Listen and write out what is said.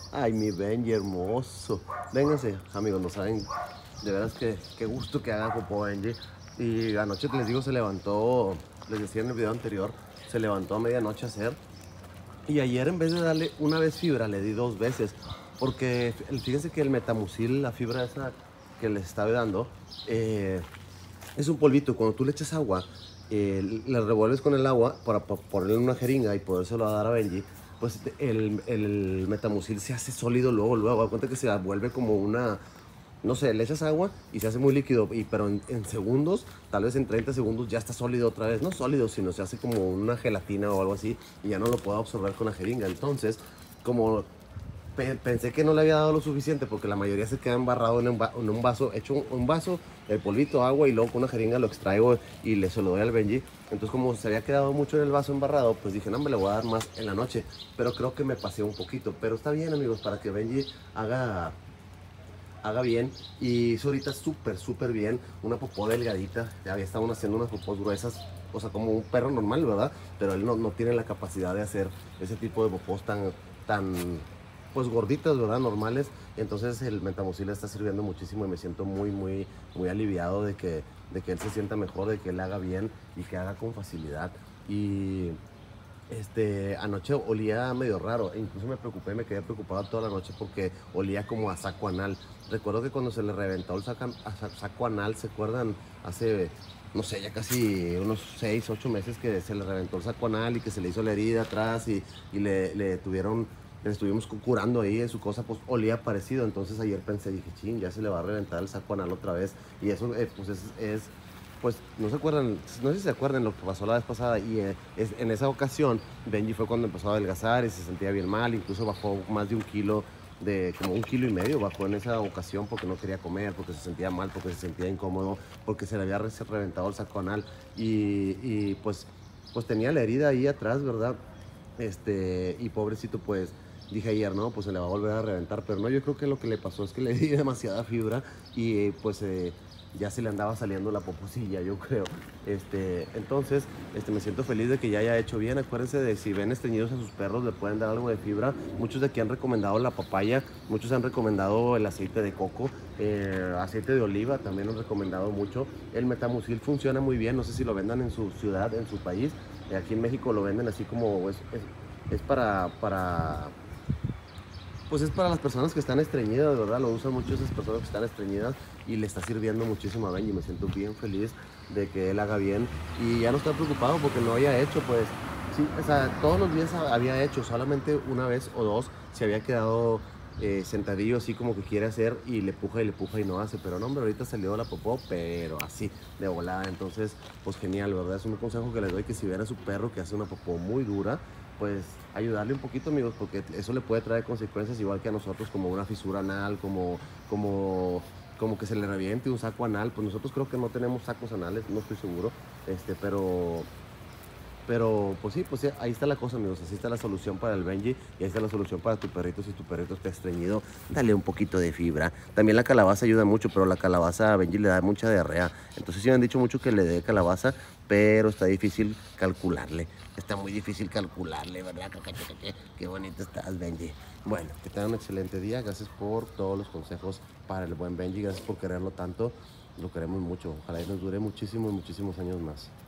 Ay, mi Benji hermoso. Vénganse, amigos, no saben de veras que qué gusto que haga popó Benji. Y anoche les digo, se levantó, les decía en el video anterior, se levantó a medianoche a hacer. Y ayer en vez de darle una vez fibra, le di dos veces. Porque fíjense que el metamucil, la fibra esa que les estaba dando, es un polvito. Cuando tú le echas agua, la revuelves con el agua para ponerle en una jeringa y podérselo dar a Benji, pues el metamucil se hace sólido luego. Da cuenta que se vuelve como una, no sé, le echas agua y se hace muy líquido, pero en segundos, tal vez en 30 segundos ya está sólido otra vez. No sólido, sino se hace como una gelatina o algo así y ya no lo puedo absorber con la jeringa. Entonces, como pensé que no le había dado lo suficiente porque la mayoría se queda embarrado en un vaso, hecho un vaso, el polvito, agua y luego con una jeringa lo extraigo y se lo doy al Benji. Entonces como se había quedado mucho en el vaso embarrado, pues dije, no, me le voy a dar más en la noche. Pero creo que me pasé un poquito. Pero está bien, amigos, para que Benji haga bien. Y hizo ahorita súper bien. Una popó delgadita. Ya estaban haciendo unas popós gruesas. O sea, como un perro normal, ¿verdad? Pero él no tiene la capacidad de hacer ese tipo de popós tan pues gorditas, ¿verdad? Normales. Entonces el metamucil está sirviendo muchísimo y me siento muy aliviado de que él se sienta mejor, de que él haga bien y que haga con facilidad. Y anoche olía medio raro, e incluso me quedé preocupado toda la noche porque olía como a saco anal. Recuerdo que cuando se le reventó el saco anal, ¿se acuerdan? Hace, no sé, ya casi unos 6, 8 meses que se le reventó el saco anal y que se le hizo la herida atrás y le estuvimos curando ahí en su cosa, pues olía parecido. Entonces ayer pensé, dije, ching, ya se le va a reventar el saco anal otra vez. Y eso, pues pues no se acuerdan, no sé si se acuerdan lo que pasó la vez pasada y en esa ocasión Benji fue cuando empezó a adelgazar y se sentía bien mal, incluso bajó más de un kilo, como 1,5 kilos bajó en esa ocasión porque no quería comer, porque se sentía mal, porque se sentía incómodo, porque se le había reventado el saco anal y pues tenía la herida ahí atrás, ¿verdad? Y pobrecito, pues dije ayer, no, pues se le va a volver a reventar, pero no, yo creo que lo que le pasó es que le di demasiada fibra y pues ya se le andaba saliendo la poposilla, yo creo. Entonces, me siento feliz de que ya haya hecho bien. Acuérdense de si ven estreñidos a sus perros, le pueden dar algo de fibra. Muchos de aquí han recomendado la papaya, muchos han recomendado el aceite de coco, aceite de oliva también han recomendado mucho. El metamucil funciona muy bien, no sé si lo vendan en su ciudad, en su país. Aquí en México lo venden así como es pues es para las personas que están estreñidas, de verdad, lo usan mucho esas personas que están estreñidas y le está sirviendo muchísimo a Benji. Me siento bien feliz de que él haga bien y ya no estoy preocupado porque no había hecho, pues, sí, o sea, todos los días había hecho, solamente una vez o dos se había quedado sentadillo así como que quiere hacer y le puja y no hace, pero no, hombre, ahorita salió la popó, pero así, de volada. Entonces, pues genial, ¿verdad? Es un consejo que les doy, que si ven a su perro que hace una popó muy dura, pues ayudarle un poquito, amigos, porque eso le puede traer consecuencias igual que a nosotros, como una fisura anal, como, como que se le reviente un saco anal. Pues nosotros creo que no tenemos sacos anales, no estoy seguro, pues sí, ahí está la cosa, amigos. Así está la solución para el Benji y ahí está la solución para tu perrito. Si tu perrito está estreñido, dale un poquito de fibra. También la calabaza ayuda mucho, pero la calabaza a Benji le da mucha diarrea. Entonces sí me han dicho mucho que le dé calabaza, pero está difícil calcularle. Está muy difícil calcularle, ¿verdad? Qué bonito estás, Benji. Bueno, que tengan un excelente día. Gracias por todos los consejos para el buen Benji. Gracias por quererlo tanto. Lo queremos mucho. Ojalá y nos dure muchísimos años más.